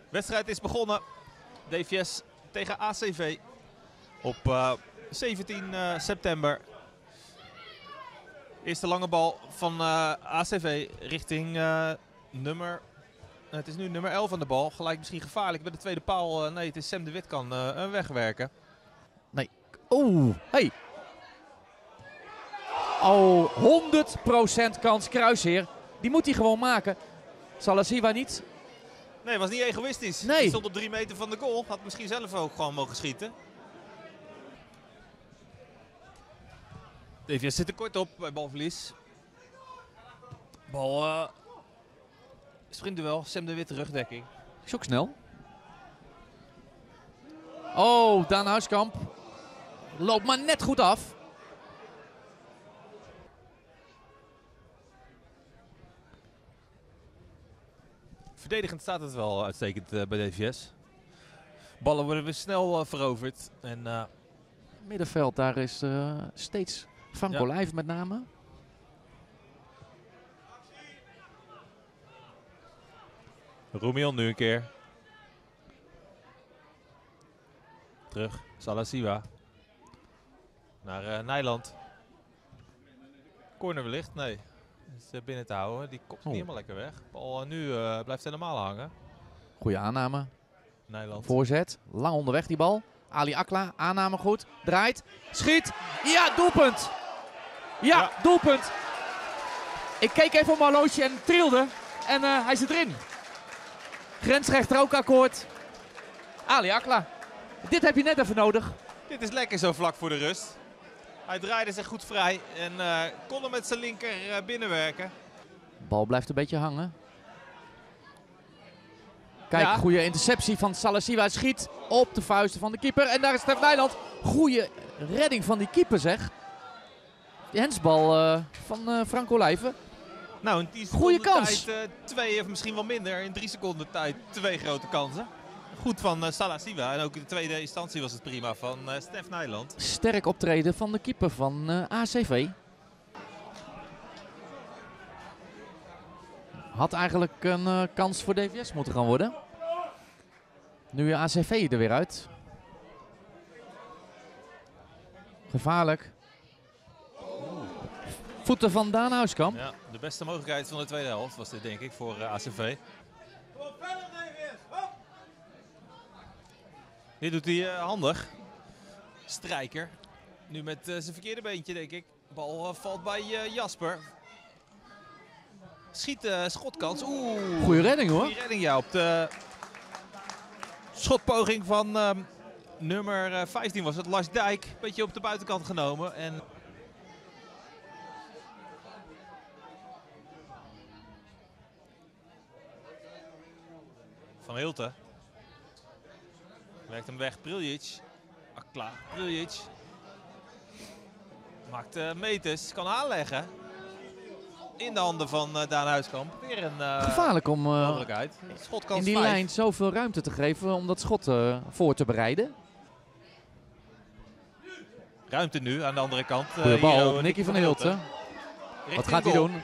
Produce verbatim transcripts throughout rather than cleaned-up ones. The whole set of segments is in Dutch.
wedstrijd is begonnen. D V S tegen A C V op uh, zeventien september. Eerste lange bal van uh, A C V richting uh, nummer... Het is nu nummer elf aan de bal. Gelijk misschien gevaarlijk bij de tweede paal. Uh, nee, het is Sam de Wit kan uh, wegwerken. Nee. Oeh, hey. Oh, honderd procent kans kruisheer. Die moet hij gewoon maken. Salasiwa niet. Nee, was niet egoïstisch. Nee. Hij stond op drie meter van de goal. Had misschien zelf ook gewoon mogen schieten. D V S zit er kort op bij balverlies. Bal... Uh, sprintduel, Sam de Wit terugdekking. Is ook snel. Oh, Daan Huiskamp. Loopt maar net goed af. Verdedigend staat het wel uitstekend uh, bij D V S. Ballen worden weer snel uh, veroverd. En, uh, Middenveld, daar is uh, steeds Franco ja. Lijf met name. Roemion nu een keer. Terug, Salasiwa. Naar uh, Nijland. Corner wellicht, nee. Is uh, binnen te houden, die komt oh. niet helemaal lekker weg. Bal uh, nu uh, blijft helemaal hangen. Goeie aanname. Nijland. Voorzet, lang onderweg die bal. Ali Akla, aanname goed, draait, schiet. Ja, doelpunt. Ja, ja. doelpunt. Ik keek even op mijn horloge en trilde. En uh, hij zit erin. Grensrechter ook akkoord. Ali Akla. Dit heb je net even nodig. Dit is lekker zo vlak voor de rust. Hij draaide zich goed vrij en uh, kon hem met zijn linker uh, binnenwerken. De bal blijft een beetje hangen. Kijk, ja. Goede interceptie van Salasiwa. Schiet op de vuisten van de keeper. En daar is Stef Nijland. Goede redding van die keeper, zeg. Die hensbal uh, van uh, Franco Lijven. Nou, in tien goede kans. Tijd, uh, twee of misschien wel minder. In drie seconden tijd twee grote kansen. Goed van uh, Salasiwa. En ook in de tweede instantie was het prima van uh, Stef Nijland. Sterk optreden van de keeper van uh, A C V. Had eigenlijk een uh, kans voor D V S moeten gaan worden. Nu A C V er weer uit. Gevaarlijk. Voeten van Daan Huiskamp. Ja, de beste mogelijkheid van de tweede helft was dit, denk ik, voor uh, A C V. Dit doet hij uh, handig. Strijker. Nu met uh, zijn verkeerde beentje, denk ik. Bal uh, valt bij uh, Jasper. Schiet, uh, schotkans. Oeh. Goeie redding, hoor. Goeie redding, ja. Op de schotpoging van uh, nummer uh, vijftien was het, Lars Dijk. Beetje op de buitenkant genomen. En Van Hilten. Werkt hem weg. Priljic. Akla. Priljic. Maakt uh, meters. Kan aanleggen. In de handen van uh, Daan Huiskamp. Weer een uh, gevaarlijk om uh, mogelijkheid. Schotkans in die vijf. lijn zoveel ruimte te geven om dat schot uh, voor te bereiden. Ruimte nu aan de andere kant. Uh, Goeie bal, Hero, Nicky van Hilten. Wat gaat hij goal. doen?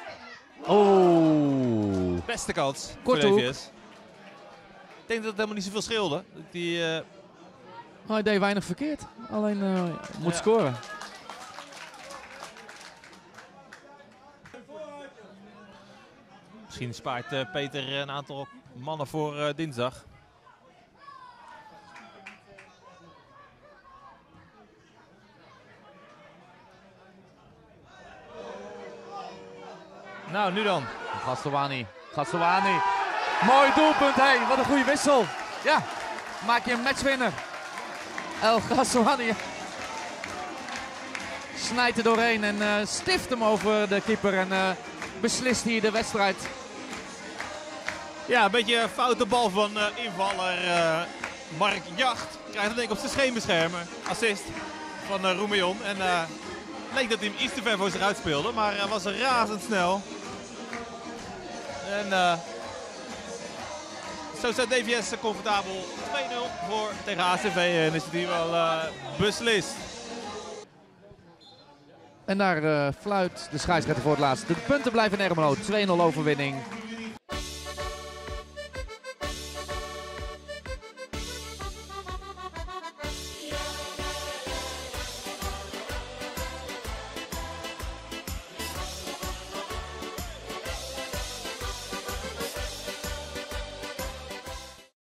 Oh. Beste kans Korte voor hoek. D V S. Ik denk dat het helemaal niet zoveel scheelde. Die, uh... oh, hij deed weinig verkeerd. Alleen uh, moet ja. scoren. Misschien spaart uh, Peter een aantal mannen voor uh, dinsdag. Nou, nu dan. Ghazouani. Ghazouani. Mooi doelpunt, hé. Hey, wat een goede wissel. Ja, maak je een matchwinner. El Ghazouani snijdt er doorheen en uh, stift hem over de keeper en uh, beslist hier de wedstrijd. Ja, een beetje een foute bal van uh, invaller uh, Mark Jacht. Krijgt hem denk ik op zijn scheenbeschermer. Assist van uh, Roemion. En uh, leek dat hij hem iets te ver voor zich uitspeelde, maar hij uh, was razendsnel. En uh, zo staat D V S comfortabel twee nul voor tegen A C V en is het hier wel uh, beslist. En daar uh, fluit de scheidsrechter voor het laatst. De punten blijven in Ermelo. twee nul overwinning